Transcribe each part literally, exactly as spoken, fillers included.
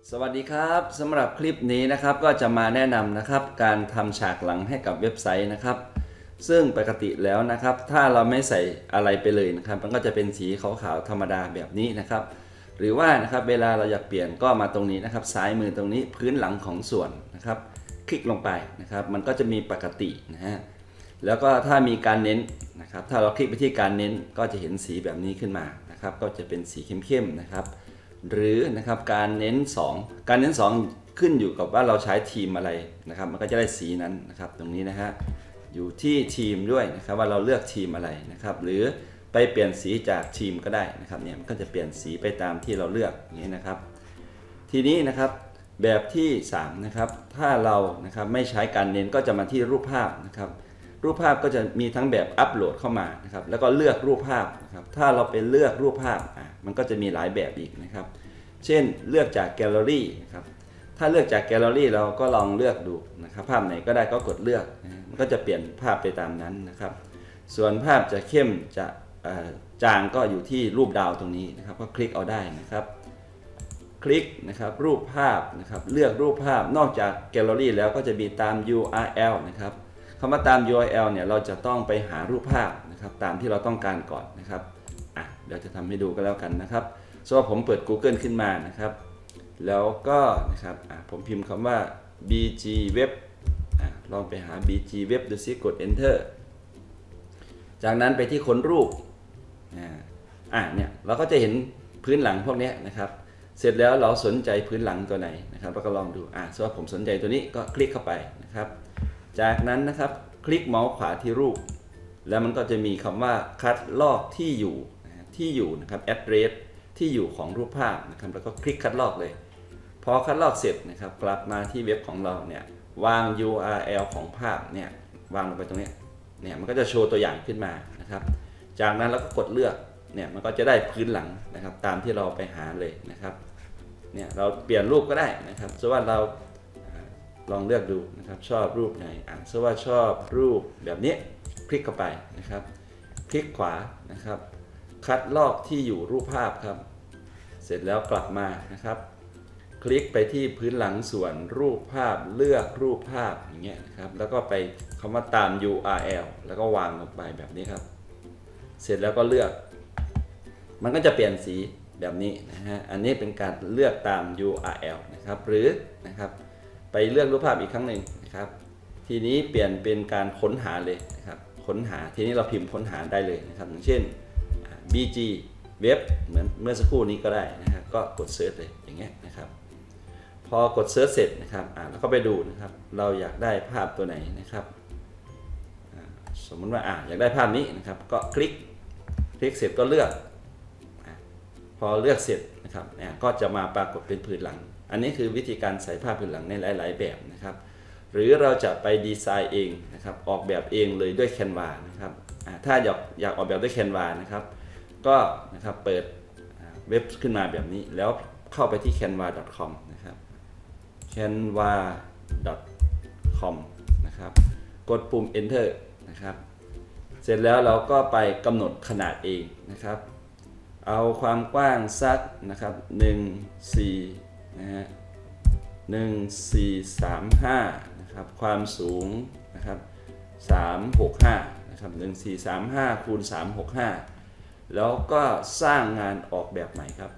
สวัสดีครับสำหรับคลิปนี้นะครับก็จะมาแนะนำนะครับการทำฉากหลังให้กับเว็บไซต์นะครับซึ่งปกติแล้วนะครับถ้าเราไม่ใส่อะไรไปเลยนะครับมันก็จะเป็นสีขาวๆธรรมดาแบบนี้นะครับหรือว่านะครับเวลาเราอยากเปลี่ยนก็มาตรงนี้นะครับซ้ายมือตรงนี้พื้นหลังของส่วนนะครับคลิกลงไปนะครับมันก็จะมีปกตินะฮะแล้วก็ถ้ามีการเน้นนะครับถ้าเราคลิกไปที่การเน้นก็จะเห็นสีแบบนี้ขึ้นมานะครับก็จะเป็นสีเข้มๆนะครับหรือนะครับการเน้นสองการเน้นสองขึ้นอยู่กับว่าเราใช้ทีมอะไรนะครับมันก็จะได้สีนั้นนะครับตรงนี้นะฮะอยู่ที่ทีมด้วยนะครับว่าเราเลือกทีมอะไรนะครับหรือไปเปลี่ยนสีจากทีมก็ได้นะครับเนี่ยมันก็จะเปลี่ยนสีไปตามที่เราเลือกอย่างนี้นะครับทีนี้นะครับแบบที่สามนะครับถ้าเรานะครับไม่ใช้การเน้นก็จะมาที่รูปภาพนะครับรูปภาพก็จะมีทั้งแบบอัปโหลดเข้ามานะครับแล้วก็เลือกรูปภาพนะครับถ้าเราไปเลือกรูปภาพอ่ะมันก็จะมีหลายแบบอีกนะครับเช่นเลือกจากแกลเลอรี่นะครับถ้าเลือกจากแกลเลอรี่เราก็ลองเลือกดูนะครับภาพไหนก็ได้ก็กดเลือกนะมันก็จะเปลี่ยนภาพไปตามนั้นนะครับส่วนภาพจะเข้มจะจางก็อยู่ที่รูปดาวตรงนี้นะครับก็คลิกเอาได้นะครับคลิกนะครับรูปภาพนะครับเลือกรูปภาพนอกจากแกลเลอรี่แล้วก็จะมีตาม ยู อาร์ แอล นะครับคำว่าตาม ยู อาร์ แอล เนี่ยเราจะต้องไปหารูปภาพนะครับตามที่เราต้องการก่อนนะครับอ่ะเดี๋ยวจะทำให้ดูก็แล้วกันนะครับส่วนผมเปิด Google ขึ้นมานะครับแล้วก็นะครับอ่ะผมพิมพ์คำว่า บี จี Web อ่ะลองไปหา บี จี Web ดูซิกด Enter จากนั้นไปที่ค้นรูปอ่าอ่ะเนี่ยเราก็จะเห็นพื้นหลังพวกนี้นะครับเสร็จแล้วเราสนใจพื้นหลังตัวไหนนะครับเราก็ลองดูอ่ะส่วนผมสนใจตัวนี้ก็คลิกเข้าไปนะครับจากนั้นนะครับคลิกเมาส์ขวาที่รูปแล้วมันก็จะมีคำว่าคัดลอกที่อยู่ที่อยู่นะครับ address ที่อยู่ของรูปภาพนะครับแล้วก็คลิกคัดลอกเลยพอคัดลอกเสร็จนะครับกลับมาที่เว็บของเราเนี่ยวาง ยู อาร์ แอล ของภาพเนี่ยวางลงไปตรงนี้เนี่ยมันก็จะโชว์ตัวอย่างขึ้นมานะครับจากนั้นเราก็กดเลือกเนี่ยมันก็จะได้พื้นหลังนะครับตามที่เราไปหาเลยนะครับเนี่ยเราเปลี่ยนรูปก็ได้นะครับสมมติว่าเราลองเลือกดูนะครับชอบรูปไหนอ่านสมมติว่าชอบรูปแบบนี้คลิกเข้าไปนะครับคลิกขวานะครับคัดลอกที่อยู่รูปภาพครับเสร็จแล้วกลับมานะครับคลิกไปที่พื้นหลังส่วนรูปภาพเลือกรูปภาพอย่างเงี้ยนะครับแล้วก็ไปคำว่าตาม ยู อาร์ แอล แล้วก็วางลงไปแบบนี้ครับเสร็จแล้วก็เลือกมันก็จะเปลี่ยนสีแบบนี้นะฮะอันนี้เป็นการเลือกตาม ยู อาร์ แอล นะครับหรือนะครับไปเลือกรูปภาพอีกครั้งหนึ่งนะครับทีนี้เปลี่ยนเป็นการค้นหาเลยนะครับค้นหาทีนี้เราพิมพ์ค้นหาได้เลยนะครับอย่างเช่น บี จี Web เหมือนเมื่อสักครู่นี้ก็ได้นะครับก็กดเซิร์ชเลยอย่างเงี้ยนะครับพอกดเซิร์ชเสร็จนะครับอ่าแล้วก็ไปดูนะครับเราอยากได้ภาพตัวไหนนะครับสมมติว่าอ่าอยากได้ภาพนี้นะครับก็คลิกคลิกเสร็จก็เลือกพอเลือกเสร็จนะครับเนี่ยก็จะมาปรากฏเป็นพื้นหลังอันนี้คือวิธีการใส่ภาพพื้นหลังในหลายๆแบบนะครับหรือเราจะไปดีไซน์เองนะครับออกแบบเองเลยด้วย Canva นะครับถ้าอยากอยากออกแบบด้วย Canva นะครับก็นะครับเปิดเว็บขึ้นมาแบบนี้แล้วเข้าไปที่ แคนวา ดอท คอม นะครับ แคนวา ดอท คอม นะครับกดปุ่ม Enter นะครับเสร็จแล้วเราก็ไปกำหนดขนาดเองนะครับเอาความกว้างสักนะครับหนึ่ง สี่ นะฮะหนึ่ง สี่ สาม ห้านะครับความสูงนะครับสาม หก ห้านะครับหนึ่ง สี่ สาม ห้าคูณสาม หก ห้าแล้วก็สร้างงานออกแบบใหม่ครับ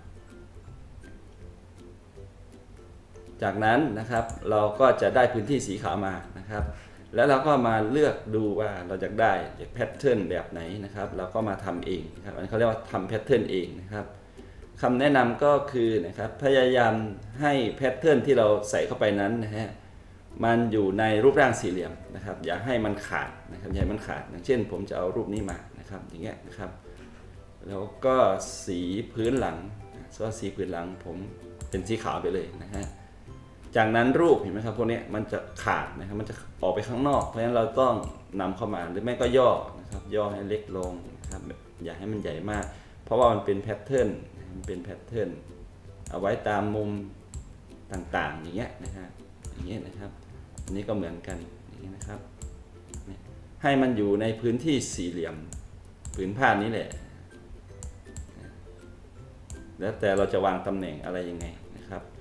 จากนั้นนะครับเราก็จะได้พื้นที่สีขาวมานะครับแล้วเราก็มาเลือกดูว่าเราจะได้แพทเทิร์นแบบไหนนะครับเราก็มาทำเองนะครับอันนี้เขาเรียกว่าทำแพทเทิร์นเองนะครับคำแนะนำก็คือนะครับพยายามให้แพทเทิร์นที่เราใส่เข้าไปนั้นนะฮะมันอยู่ในรูปร่างสี่เหลี่ยมนะครับอย่าให้มันขาดนะครับอย่าให้มันขาดอย่างเช่นผมจะเอารูปนี้มานะครับอย่างเงี้ยนะครับแล้วก็สีพื้นหลังส่วนสีพื้นหลังผมเป็นสีขาวไปเลยนะฮะจากนั้นรูปเห็นไหมครับพวกนี้มันจะขาดนะครับมันจะออกไปข้างนอกเพราะฉะนั้นเราต้องนำเข้ามาหรือไม่ก็ย่อนะครับย่อให้เล็กลงนะครับอย่าให้มันใหญ่มากเพราะว่ามันเป็นแพทเทิร์นมันเป็นแพทเทิร์นเอาไว้ตามมุมต่างๆอย่างเงี้ยนะฮะอย่างเงี้ยนะครับอันนี้ก็เหมือนกันอย่างเงี้ยนะครับให้มันอยู่ในพื้นที่สี่เหลี่ยมผืนผ้านี้แหละแล้วแต่เราจะวางตำแหน่งอะไรยังไงนะครับ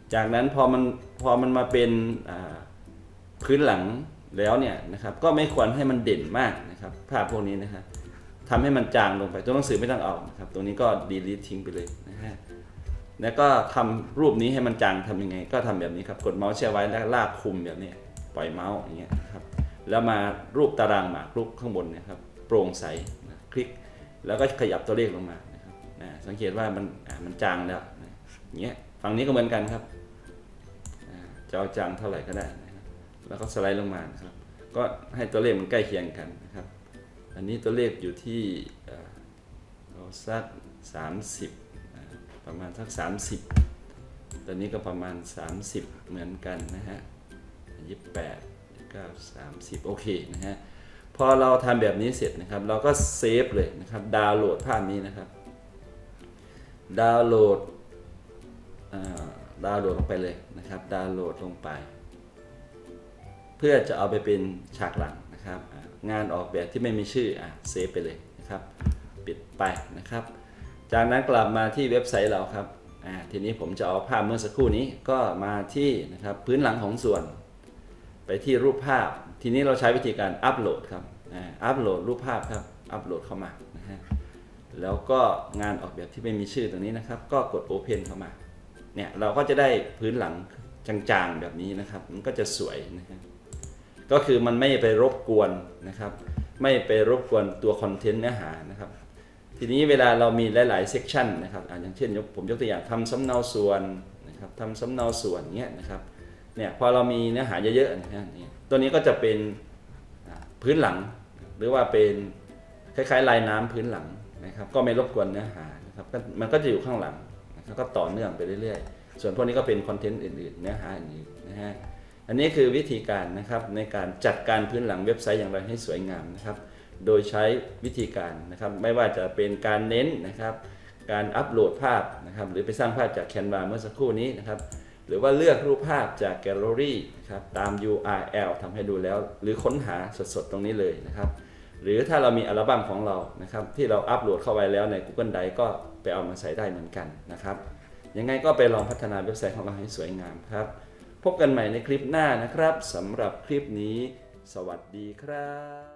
จากนั้นพอมันพอมันมาเป็นพื้นหลังแล้วเนี่ยนะครับก็ไม่ควรให้มันเด่นมากนะครับภาพพวกนี้นะครับทำให้มันจางลงไปตัวหนังสือไม่ต้องเอานะครับตรงนี้ก็ดีลิททิ้งไปเลยนะฮะแล้วก็ทำรูปนี้ให้มันจางทำยังไงก็ทำแบบนี้ครับกดเมาส์แช่ไว้แล้วลากคุมแบบนี้ปล่อยเมาส์อย่างเงี้ยครับแล้วมารูปตารางหมากรูปข้างบนเนี่ยครับโปร่งใสนะคลิกแล้วก็ขยับตัวเลขลงมานะครับนะสังเกตว่ามันมันจางแล้วนะอย่างเงี้ยฝั่งนี้ก็เหมือนกันครับจะเอาจางเท่าไหร่ก็ได้นะครับแล้วก็สไลด์ลงมานะครับก็ให้ตัวเลขมันใกล้เคียงกันนะครับอันนี้ตัวเลขอยู่ที่เอาสักสามสิบประมาณสักสามสิบตอนนี้ก็ประมาณสามสิบเหมือนกันนะฮะยี่สิบแปด เก้า สามสิบโอเคนะฮะพอเราทำแบบนี้เสร็จนะครับเราก็เซฟเลยนะครับดาวน์โหลดภาพนี้นะครับดาวน์โหลดดาวน์โหลดลงไปเลยนะครับดาวน์โหลดลงไปเพื่อจะเอาไปเป็นฉากหลังนะครับงานออกแบบที่ไม่มีชื่ออ่ะเซฟไปเลยนะครับปิดไปนะครับจากนั้นกลับมาที่เว็บไซต์เราครับอ่าทีนี้ผมจะเอาภาพเมื่อสักครู่นี้ก็มาที่นะครับพื้นหลังของส่วนไปที่รูปภาพทีนี้เราใช้วิธีการอัปโหลดครับอ่าอัปโหลดรูปภาพครับอัปโหลดเข้ามานะฮะแล้วก็งานออกแบบที่ไม่มีชื่อตรงนี้นะครับก็กด Open เข้ามาเนี่ยเราก็จะได้พื้นหลังจางๆแบบนี้นะครับมันก็จะสวยนะครับก็คือมันไม่ไปรบกวนนะครับไม่ไปรบกวนตัวคอนเทนต์เนื้อหานะครับทีนี้เวลาเรามีหลายๆเซกชันนะครับอย่างเช่นผมยกตัวอย่างทำสำเนาส่วนนะครับทำสำเนาส่วนเงี้ยนะครับเนี่ยพอเรามีเนื้อหาเยอะๆนะฮะตัวนี้ก็จะเป็นพื้นหลังหรือว่าเป็นคล้ายๆลายน้ำพื้นหลังนะครับก็ไม่รบกวนเนื้อหานะครับมันก็จะอยู่ข้างหลังนะครับก็ต่อเนื่องไปเรื่อยๆส่วนพวกนี้ก็เป็นคอนเทนต์อื่นๆเนื้อหาอื่นๆนะฮะอันนี้คือวิธีการนะครับในการจัดการพื้นหลังเว็บไซต์อย่างไรให้สวยงามนะครับโดยใช้วิธีการนะครับไม่ว่าจะเป็นการเน้นนะครับการอัปโหลดภาพนะครับหรือไปสร้างภาพจาก Canva เมื่อสักครู่นี้นะครับหรือว่าเลือกรูปภาพจากแกลเลอรี่นะครับตาม ยู อาร์ แอล ทำให้ดูแล้วหรือค้นหาสดๆตรงนี้เลยนะครับหรือถ้าเรามีอัลบั้มของเรานะครับที่เราอัปโหลดเข้าไปแล้วใน Google Drive ก็ไปเอามาใส่ได้เหมือนกันนะครับยังไงก็ไปลองพัฒนาเว็บไซต์ของเราให้สวยงามครับพบกันใหม่ในคลิปหน้านะครับสำหรับคลิปนี้สวัสดีครับ